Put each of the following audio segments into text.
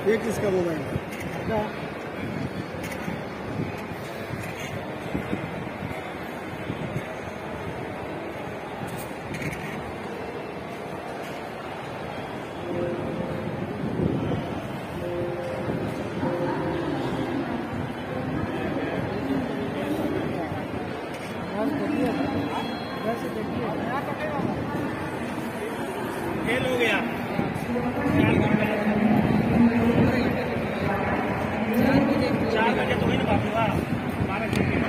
ये किसका मोबाइल है? फेल हो गया। 4 बजे तो ही ना बात हुआ। 12 घंटे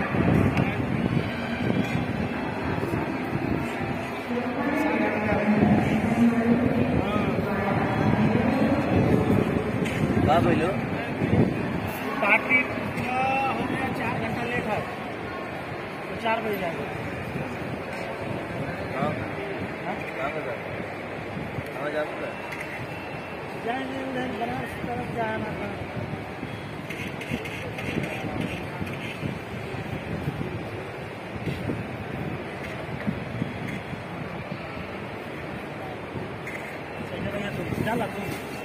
हाँ बोलो। पार्टी हो गया 4 घंटा लेट है तो 4 बजे जाएगा। हाँ कहाँ पर कहाँ जाना है? जाएंगे उधर बनारस की तरफ जाना था। डाला तुम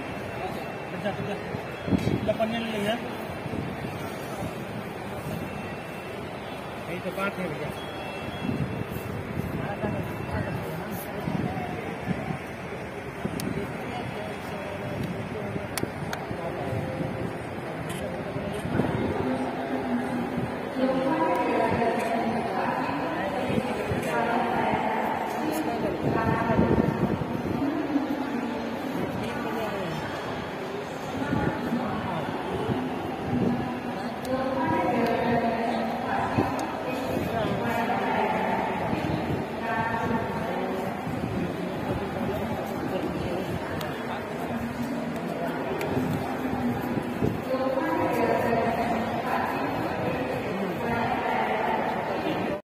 लपन्ने ले लिया। यही तो बात है भैया।